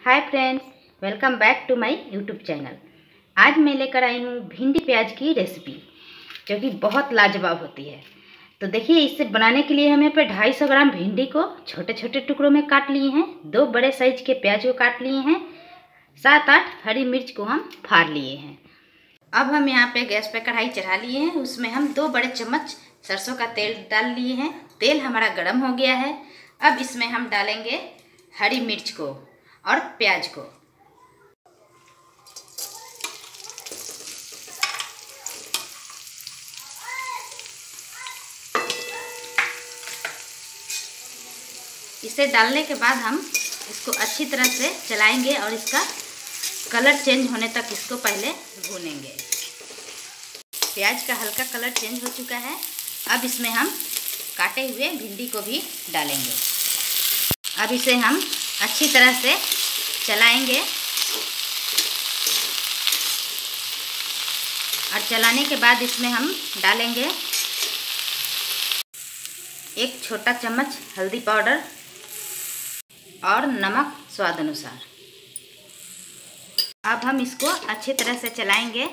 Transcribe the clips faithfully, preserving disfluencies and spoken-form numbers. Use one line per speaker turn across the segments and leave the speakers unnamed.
Hi friends, welcome back to my YouTube channel. आज मैं लेकर आई हूँ भिंडी प्याज की रेसिपी, जो कि बहुत लाजवाब होती है। तो देखिए, इसे बनाने के लिए हमें पे ढाई सौ ग्राम भिंडी को छोटे छोटे टुकड़ों में काट लिए हैं, दो बड़े साइज के प्याज को काट लिए हैं, सात आठ हरी मिर्च को हम फाड़ लिए हैं। अब हम यहाँ पे गैस पे कढ़ाई चढ़ा लिए हैं, उसमें हम दो बड़े चम्मच सरसों का तेल डाल लिए हैं। तेल हमारा गर्म हो गया है। अब इसमें हम डालेंगे हरी मिर्च को और प्याज को। इसे डालने के बाद हम इसको अच्छी तरह से चलाएंगे और इसका कलर चेंज होने तक इसको पहले भूनेंगे। प्याज का हल्का कलर चेंज हो चुका है। अब इसमें हम काटे हुए भिंडी को भी डालेंगे। अब इसे हम अच्छी तरह से चलाएंगे और चलाने के बाद इसमें हम डालेंगे एक छोटा चम्मच हल्दी पाउडर और नमक स्वाद अनुसार। अब हम इसको अच्छी तरह से चलाएंगे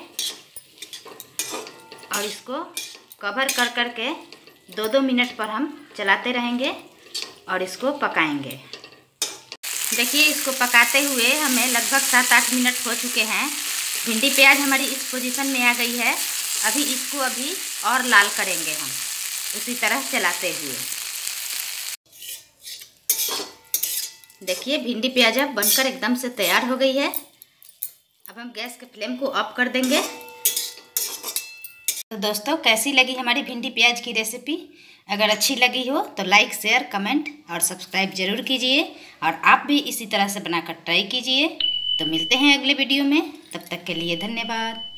और इसको कवर कर कर के दो दो मिनट पर हम चलाते रहेंगे और इसको पकाएंगे। देखिए, इसको पकाते हुए हमें लगभग सात आठ मिनट हो चुके हैं। भिंडी प्याज हमारी इस पोजीशन में आ गई है। अभी इसको अभी और लाल करेंगे हम उसी तरह चलाते हुए। देखिए, भिंडी प्याज अब बनकर एकदम से तैयार हो गई है। अब हम गैस के फ्लेम को ऑफ कर देंगे। तो दोस्तों, कैसी लगी हमारी भिंडी प्याज की रेसिपी? अगर अच्छी लगी हो तो लाइक, शेयर, कमेंट और सब्सक्राइब जरूर कीजिए और आप भी इसी तरह से बनाकर ट्राई कीजिए। तो मिलते हैं अगले वीडियो में, तब तक के लिए धन्यवाद।